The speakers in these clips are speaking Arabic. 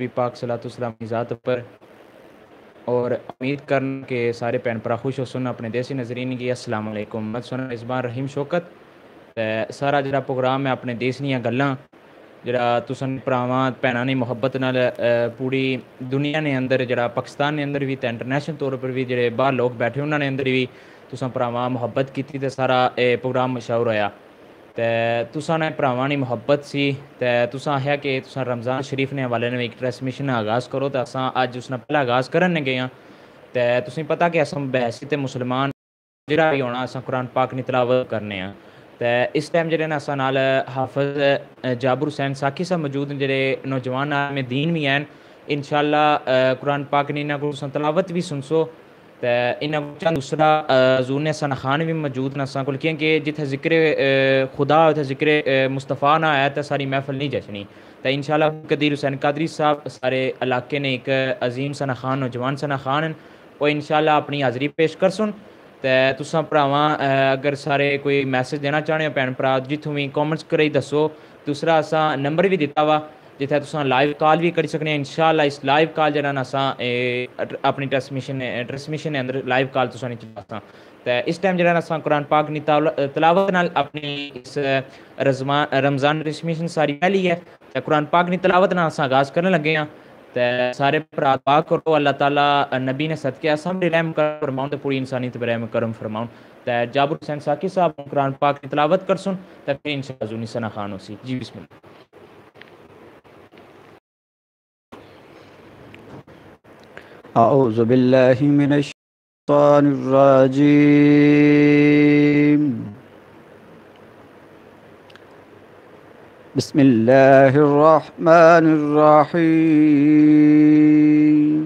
نبی پاک صلی اللہ علیہ وسلم کی ذات پر، اور امید کرنا کہ سارے بھن بھرا خوش ہو سن اپنے دیسی نظرین کی السلام علیکم۔ میں سن اسبان رحیم شوکت تے سارا جڑا پروگرام ہے اپنے دیس دیاں گلاں جڑا تساں بھراواں بھیناں دی محبت نال پوری دنیا نے اندر جڑا پاکستان نے اندر بھی تے انٹرنیشنل طور پر بھی جڑے باہر لوگ بیٹھے انہاں نے اندر بھی تساں بھراواں محبت کیتی تے سارا پروگرام مشہور ہویا تے تساں نے بھراواں دی محبت سی تے تساں آخیا کہ تساں رمضان شریف نے حوالے نے ایک ٹرانسمیشن آغاز کرو تے اساں اج اس نے پہلا آغاز کرن گئے ہاں تے تسیں پتہ کہ اساں بحیثیت مسلمان جڑا بھی ہونا اساں قرآن پاک کی تلاوت کرنے ہاں تے اس ٹائم جڑے نا اساں نال حافظ جابر حسین ساکھی صاحب موجود ہیں جڑے نوجوان عالم دین بھی ہیں انشاءاللہ قرآن پاک نے انہاں کو تساں تلاوت بھی سنسو تے انہاں کو چند دوسرا حضور نے سنا خان بھی موجود نے اساں کول کیونکہ جتھے ذکر خدا اتھے ذکر مصطفیٰ نہ آیا تے ساری محفل نہیں جچنی تے انشاءاللہ قدیر حسین قادری صاحب سارے علاقے نے ایک عظیم ثنا خان نوجوان ثنا خان ہیں وہ انشاءاللہ اپنی حاضری پیش کرسن تے تساں بھراواں اگر سارے کوئی میسج دینا چاہنے ہو بھین بھرا جتھوں بھی کامنٹس کری دسو دوسرا اساں نمبر بھی دتا وا جتھے تساں لائیو کال بھی کری سکنے انشاءاللہ اس لائیو کال جڑا نا اساں اپنی ٹرانسمیشن اندر لائیو کال تساں نہیں چلا سکاں تے اس ٹائم جڑا نا اساں قرآن پاک نی تلاوت نال اپنی اس رمضان ٹرانسمیشن ساری پہلی ہے تے قرآن پاک نی تلاوت نال اساں آغاز کرنے لگے ہاں تے سارے بھرا دعا کرو اللہ تعالیٰ نبی نے صدقے اساں بھی رحم فرماؤں تے پوری انسانیت پہ رحم کرم فرماؤں تے جابر حسین ساکی صاحب قرآن پاک کی تلاوت کرسن تے پھر انشاءاللہ زونی ثنا خان ہوسی جی بسم اللہ۔ اعوذ باللہ من الشیطان الرجیم بسم اللہ الرحمن الرحیم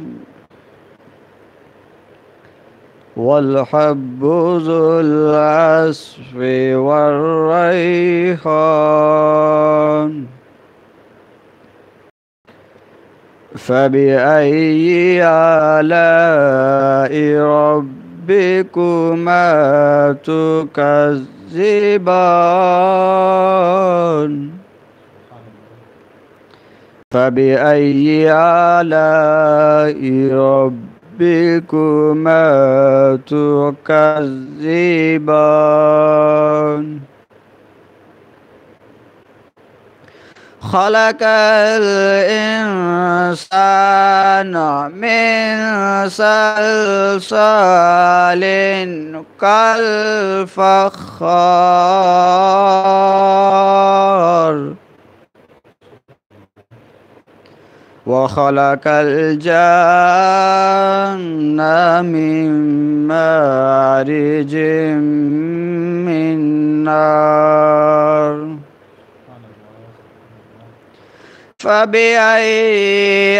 والحب ذو العصف والریحان فبأي آلاء ربكما تكذبان فبأي آلاء ربكما تكذبان خلق الإنسان من صلصال كالفخار وخلق الجن من مارج من نار فبأي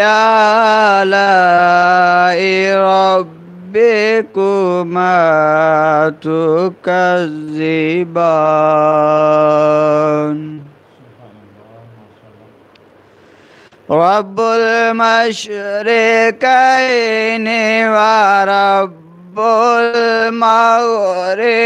آلاء ربكما تكذبان رب المشرقين ورب المغرب